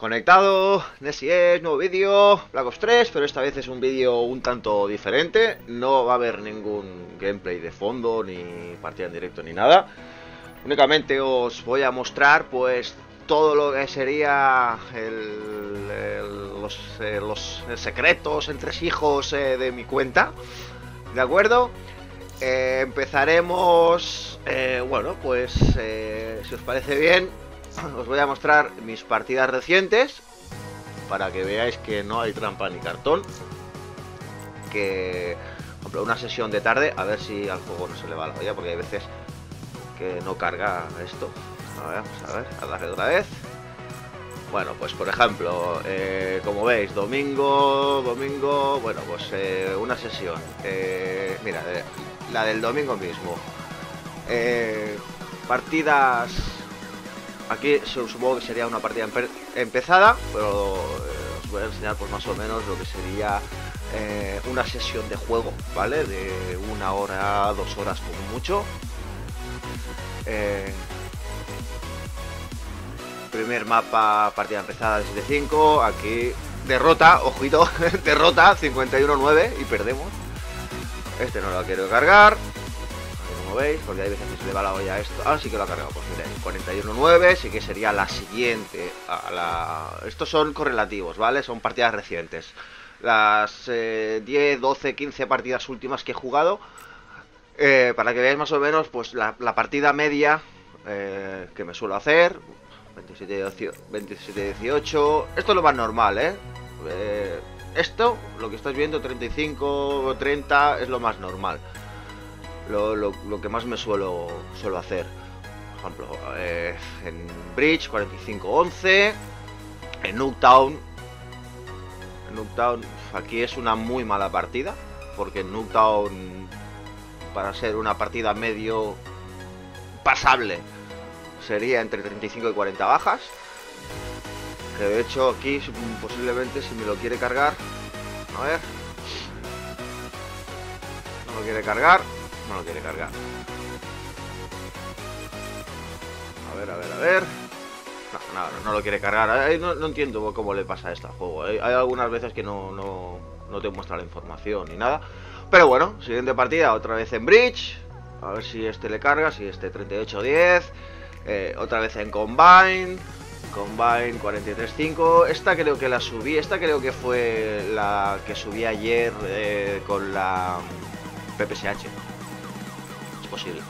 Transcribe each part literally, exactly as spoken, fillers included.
Conectado, Nesies, nuevo vídeo, Black Ops tres, pero esta vez es un vídeo un tanto diferente. No va a haber ningún gameplay de fondo, ni partida en directo, ni nada. Únicamente os voy a mostrar, pues, todo lo que sería el, el, los, eh, los secretos, entresijos eh, de mi cuenta. ¿De acuerdo? Eh, empezaremos, eh, bueno, pues, eh, si os parece bien, os voy a mostrar mis partidas recientes para que veáis que no hay trampa ni cartón. Que, por ejemplo, una sesión de tarde, a ver si al juego no se le va la olla, porque hay veces que no carga esto. A ver, vamos a ver, a darle otra vez. Bueno, pues por ejemplo, eh, como veis, domingo, domingo, bueno, pues eh, una sesión. Eh, mira, eh, la del domingo mismo. Eh, partidas... Aquí supongo que sería una partida empe empezada, pero eh, os voy a enseñar pues más o menos lo que sería eh, una sesión de juego, ¿vale? De una hora, dos horas como mucho. Eh, primer mapa, partida empezada desde cinco, aquí derrota, ojito, derrota, cincuenta y uno nueve y perdemos. Este no lo quiero cargar. Como veis, porque hay veces que se le va la olla a esto. Ah, sí que lo ha cargado, pues miren, cuarenta y uno nueve, sí que sería la siguiente a la... Estos son correlativos, ¿vale? Son partidas recientes. Las eh, diez, doce, quince partidas últimas que he jugado, eh, para que veáis más o menos, pues la, la partida media eh, que me suelo hacer. veintisiete, dieciocho, esto es lo más normal, ¿eh? eh Esto, lo que estáis viendo, treinta y cinco, treinta, es lo más normal. Lo, lo, lo que más me suelo, suelo hacer. Por ejemplo, eh, en Bridge, cuarenta y cinco once. En Nuketown. En Nuketown, aquí es una muy mala partida. Porque en Nuketown, para ser una partida medio pasable, sería entre treinta y cinco y cuarenta bajas. Que de hecho aquí posiblemente, si me lo quiere cargar, a ver, no lo quiere cargar. No lo quiere cargar. A ver, a ver, a ver. No, no, no lo quiere cargar. No, no entiendo cómo le pasa a este juego. Hay, hay algunas veces que no, no, no te muestra la información ni nada. Pero bueno, siguiente partida, otra vez en Bridge. A ver si este le carga, si este treinta y ocho diez. eh, Otra vez en Combine. Combine cuarenta y tres cinco. Esta creo que la subí. Esta creo que fue la que subí ayer eh, con la P P S H. Posible.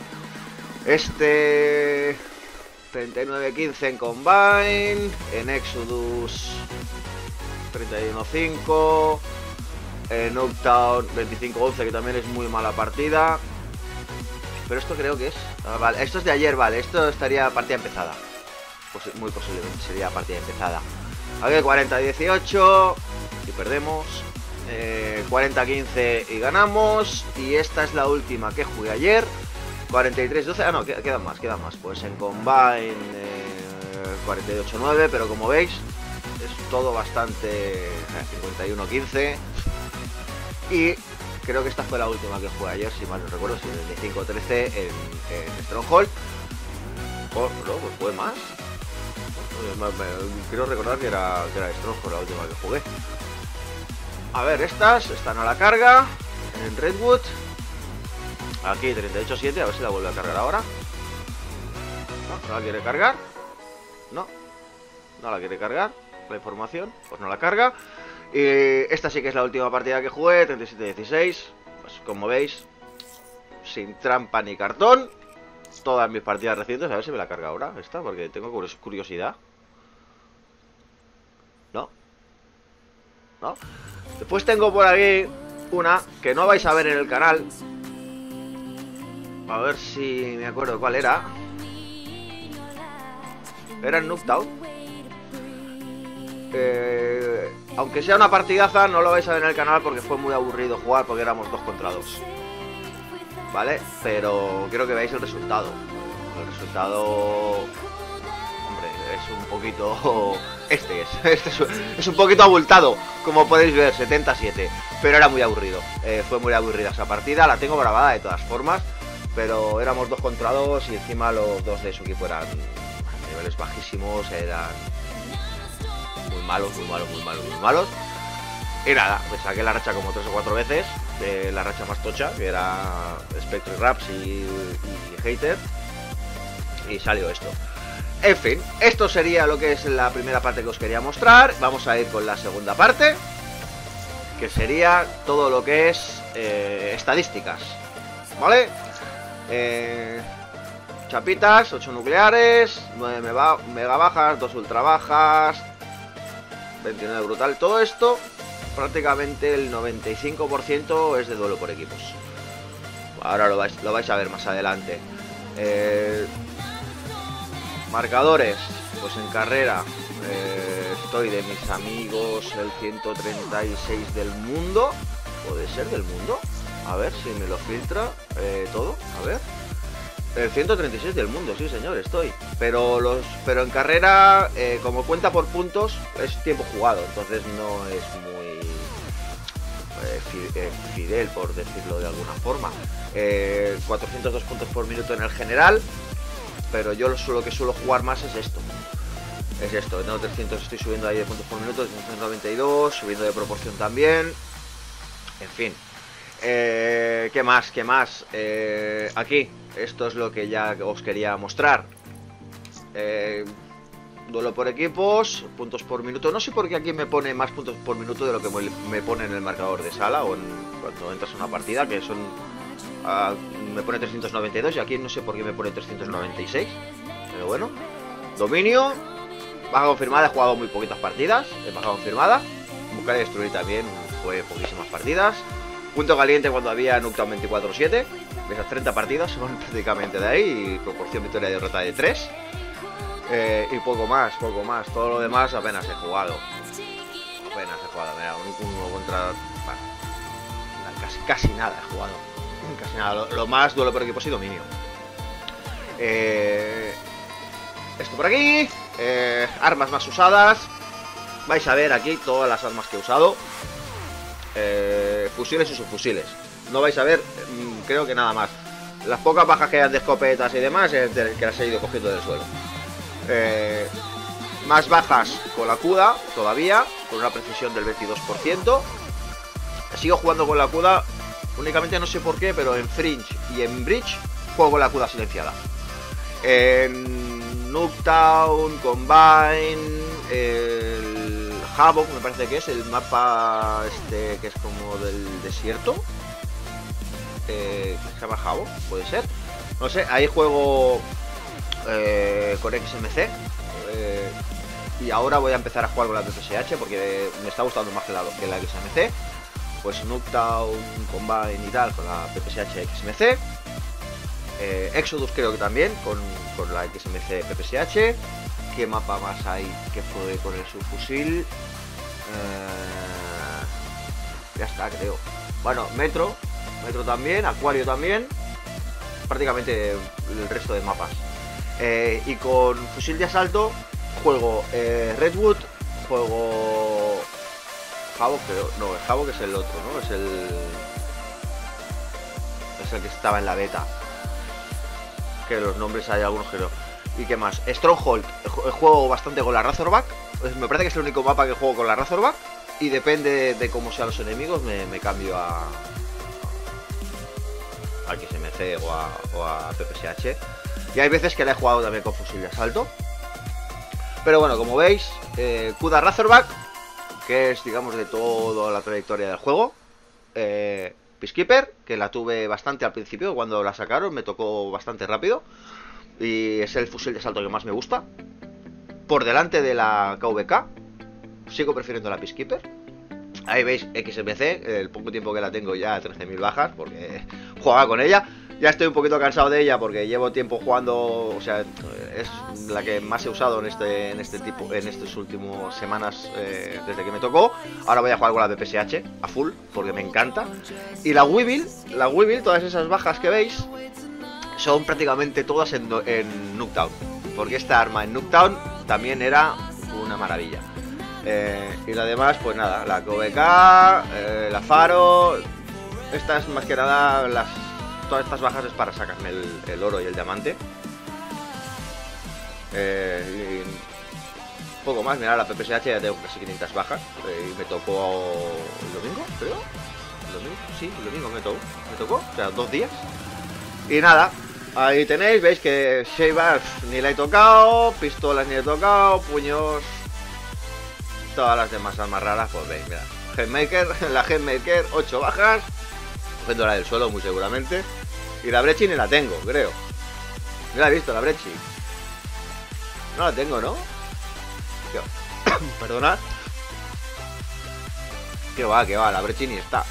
Este treinta y nueve quince en Combine. En Exodus treinta y uno cinco. En Nuketown veinticinco once, que también es muy mala partida. Pero esto creo que es ah, vale, esto es de ayer, vale. Esto estaría partida empezada. Pues muy posiblemente sería partida empezada. Aquí cuarenta dieciocho y perdemos. eh, cuarenta quince y ganamos. Y esta es la última que jugué ayer. cuarenta y tres doce, ah no, quedan más, quedan más. Pues en Combine eh, cuarenta y ocho nueve, pero como veis es todo bastante eh, cincuenta y uno quince. Y creo que esta fue la última que jugué ayer, si mal no recuerdo, si veinticinco trece en, en Stronghold. Oh, no, pues fue más. Quiero recordar que era, que era Stronghold la última que jugué. A ver, estas están a la carga en Redwood. Aquí treinta y ocho siete, a ver si la vuelve a cargar ahora. No, no la quiere cargar. No, no la quiere cargar la información, pues no la carga. Y esta sí que es la última partida que jugué, treinta y siete dieciséis. Pues como veis, sin trampa ni cartón. Todas mis partidas recientes, a ver si me la carga ahora esta, porque tengo curiosidad. No, no. Después tengo por aquí una que no vais a ver en el canal. A ver si me acuerdo cuál era. Era en Nuketown. Eh, aunque sea una partidaza, no lo vais a ver en el canal porque fue muy aburrido jugar, porque éramos dos contra dos. ¿Vale? Pero quiero que veáis el resultado. El resultado... Hombre, es un poquito... Este es. Este es, es un poquito abultado, como podéis ver, setenta siete. Pero era muy aburrido. Eh, fue muy aburrida esa partida. La tengo grabada de todas formas. Pero éramos dos contra dos y encima los dos de su equipo eran a niveles bajísimos, eran muy malos, muy malos, muy malos, muy malos. Y nada, me saqué la racha como tres o cuatro veces, de la racha más tocha, que era Spectre Raps y, y Hater, y salió esto. En fin, esto sería lo que es la primera parte que os quería mostrar. Vamos a ir con la segunda parte, que sería todo lo que es eh, estadísticas, ¿vale? Eh, chapitas, ocho nucleares, nueve mega, mega bajas, dos ultra bajas, veintinueve brutal. Todo esto, prácticamente el noventa y cinco por ciento es de duelo por equipos. Ahora lo vais, lo vais a ver más adelante. Eh, marcadores, pues en carrera eh, estoy de mis amigos el ciento treinta y seis del mundo. ¿Puede ser del mundo? A ver si me lo filtra eh, todo, a ver. El ciento treinta y seis del mundo, sí señor, estoy. Pero los pero en carrera, eh, como cuenta por puntos, es tiempo jugado. Entonces no es muy eh, fi, eh, fidel, por decirlo de alguna forma. eh, cuatrocientos dos puntos por minuto en el general. Pero yo lo, lo que suelo jugar más es esto. Es esto, no trescientos, estoy subiendo ahí de puntos por minuto, trescientos noventa y dos, subiendo de proporción también. En fin. Eh, ¿Qué más? ¿Qué más? Eh, aquí, esto es lo que ya os quería mostrar. Eh, duelo por equipos, puntos por minuto. No sé por qué aquí me pone más puntos por minuto de lo que me pone en el marcador de sala o en, cuando entras a una partida, que son... Uh, me pone trescientos noventa y dos y aquí no sé por qué me pone trescientos noventa y seis. Pero bueno. Dominio. Baja confirmada, he jugado muy poquitas partidas. He baja confirmada. Buscar y destruir también, fue poquísimas partidas. Punto caliente cuando había Nuketown veinticuatro siete. De esas treinta partidas son prácticamente de ahí. Y proporción victoria y derrota de tres. Eh, y poco más, poco más. Todo lo demás apenas he jugado. Apenas he jugado. Mira, un uno contra... Bueno, casi, casi nada he jugado. Casi nada. Lo, lo más duelo por equipos y dominio. Eh, esto por aquí. Eh, armas más usadas. Vais a ver aquí todas las armas que he usado. Eh, fusiles y subfusiles. No vais a ver, mmm, creo que nada más. Las pocas bajas que hay de escopetas y demás es de, que las he ido cogiendo del suelo. Eh, más bajas con la CUDA todavía, con una precisión del veintidós por ciento. Sigo jugando con la CUDA. Únicamente no sé por qué, pero en Fringe y en Bridge juego con la CUDA silenciada. En Nuketown, Combine, el Havoc me parece que es el mapa este que es como del desierto, eh, se llama Havoc, puede ser, no sé, ahí juego eh, con X M C, eh, y ahora voy a empezar a jugar con la P P S H porque me está gustando más que la, que la X M C. Pues Nuketown, Combine y tal con la P P S H X M C. eh, Exodus creo que también con, con la X M C P P S H. ¿Qué mapa más hay que puede con el subfusil? Eh, ya está, creo. Bueno, Metro, Metro también, Acuario también. Prácticamente el resto de mapas. Eh, y con fusil de asalto juego eh, Redwood, juego Havoc, creo. No, el Havoc es el otro, ¿no? Es el... Es el que estaba en la beta. Que los nombres hay algunos que no. ¿Y qué más? Stronghold, juego bastante con la Razorback. Me parece que es el único mapa que juego con la Razorback. Y depende de cómo sean los enemigos, me, me cambio a... a X M C o a, o a P P S H. Y hay veces que la he jugado también con fusil de asalto. Pero bueno, como veis, eh, CUDA Razorback, que es, digamos, de toda la trayectoria del juego. Eh, Peacekeeper, que la tuve bastante al principio, cuando la sacaron, me tocó bastante rápido. Y es el fusil de asalto que más me gusta. Por delante de la K V K. Sigo prefiriendo la Peacekeeper. Ahí veis X M C, el poco tiempo que la tengo ya, trece mil bajas, porque jugaba con ella. Ya estoy un poquito cansado de ella porque llevo tiempo jugando, o sea, es la que más he usado en este en este tipo en estas últimas semanas eh, desde que me tocó. Ahora voy a jugar con la P P S H a full porque me encanta. Y la Weevil, la Weevil, todas esas bajas que veis son prácticamente todas en, en Nuketown, porque esta arma en Nuketown también era una maravilla. Eh, y la demás, pues nada, la K V K, eh, la Faro, estas más que nada las... Todas estas bajas es para sacarme el, el oro y el diamante. Eh, Poco más, mira, la P P S H ya tengo casi quinientas bajas. eh, Y me tocó el domingo, creo. ¿El domingo? Sí, el domingo me tocó. Me tocó, o sea, dos días. Y nada, ahí tenéis, veis que Sheiva ni la he tocado, pistolas ni he tocado, puños. Todas las demás armas raras, pues veis, mira. Headmaker, la Headmaker, ocho bajas. Cogiendo la del suelo, muy seguramente. Y la Brechi ni la tengo, creo. No la he visto, la Brechi. No la tengo, ¿no? Perdona. Que va, que va, la Brechi ni está.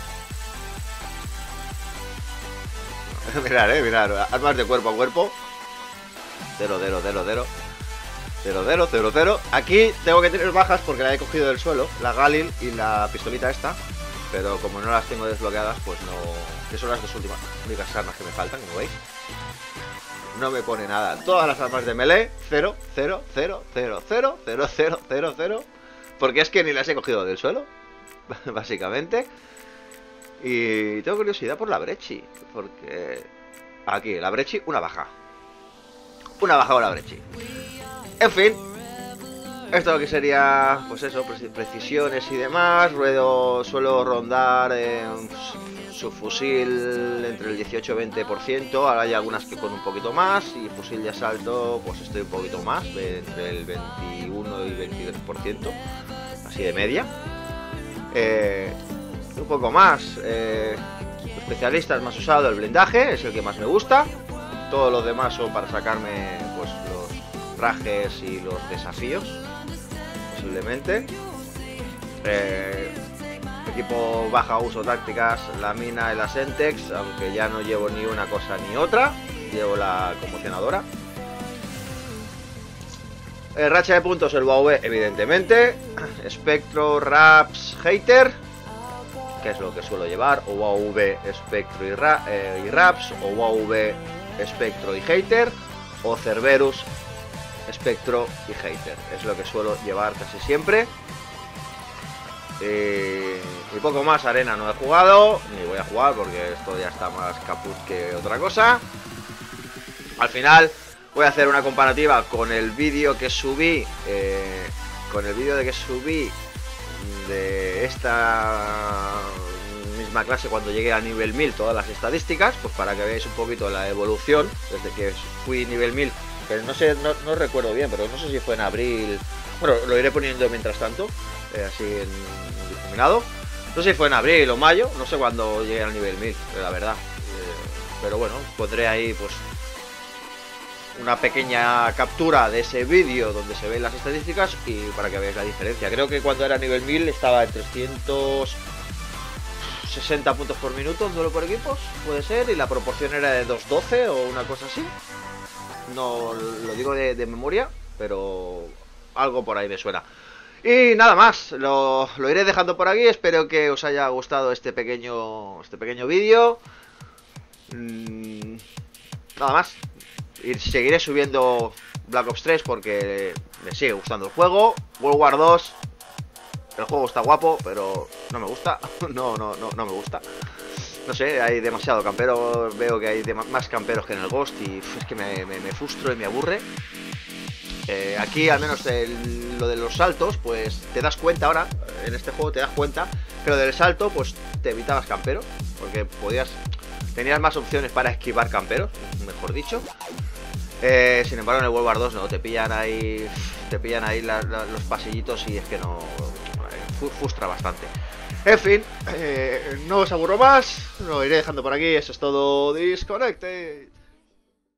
Mirad, eh, mirad. Armas de cuerpo a cuerpo. Cero, cero, cero, cero. Cero, cero, cero, cero. Aquí tengo que tener bajas porque la he cogido del suelo. La Galil y la pistolita esta. Pero como no las tengo desbloqueadas, pues no... Que son las dos últimas únicas armas que me faltan, como veis. No me pone nada. Todas las armas de melee, cero, cero, cero, cero, cero, cero, cero, cero, cero. Porque es que ni las he cogido del suelo, básicamente. Y tengo curiosidad por la Brechi. Porque aquí, la Brechi, una baja. Una baja con la Brechi. En fin. Esto lo que sería, pues eso, precisiones y demás. Ruedo, suelo rondar en su fusil entre el dieciocho y veinte por ciento. Ahora hay algunas que con un poquito más. Y fusil de asalto, pues estoy un poquito más, entre el veintiuno y veintitrés por ciento. Así de media. Eh, un poco más. Eh, especialistas más usado el blindaje, es el que más me gusta. Todos los demás son para sacarme pues los trajes y los desafíos. Posiblemente. Eh, equipo baja uso tácticas, la mina y la Sentex, aunque ya no llevo ni una cosa ni otra, llevo la conmocionadora. Eh, racha de puntos el U A V, evidentemente. Espectro, Raps, Hater, que es lo que suelo llevar, o U A V, Espectro y, ra eh, y Raps, o U A V, Espectro y Hater, o Cerberus, Espectro y Hater. Es lo que suelo llevar casi siempre. Eh, y poco más. Arena no he jugado, ni voy a jugar porque esto ya está más caput que otra cosa. Al final voy a hacer una comparativa con el vídeo que subí, eh, con el vídeo de que subí de esta misma clase cuando llegué a nivel mil, todas las estadísticas, pues para que veáis un poquito la evolución desde que fui nivel mil. Pero no sé, no, no recuerdo bien, pero no sé si fue en abril. Bueno, lo iré poniendo mientras tanto, eh, así en difuminado. No sé si fue en abril o mayo, no sé cuándo llegué al nivel mil, la verdad. Eh, pero bueno, pondré ahí pues una pequeña captura de ese vídeo donde se ven las estadísticas y para que veáis la diferencia. Creo que cuando era nivel mil estaba en trescientos sesenta puntos por minuto, duelo por equipos, puede ser, y la proporción era de dos doce o una cosa así. No lo digo de, de memoria, pero algo por ahí me suena. Y nada más, lo, lo iré dejando por aquí. Espero que os haya gustado este pequeño este pequeño vídeo. Mm, nada más. Y seguiré subiendo Black Ops tres porque me sigue gustando el juego. World War dos, el juego está guapo, pero no me gusta. No, no, no, no me gusta. No sé, hay demasiado campero. Veo que hay más camperos que en el Ghost y es que me, me, me frustro y me aburre. Eh, aquí al menos el, lo de los saltos, pues te das cuenta ahora, en este juego te das cuenta, pero del salto pues te evitabas camperos, porque podías, tenías más opciones para esquivar camperos, mejor dicho. Eh, sin embargo en el World War dos no, te pillan ahí, te pillan ahí la, la, los pasillitos y es que no, frustra bastante. En fin, eh, no os aburro más, lo iré dejando por aquí, eso es todo. Disconnected.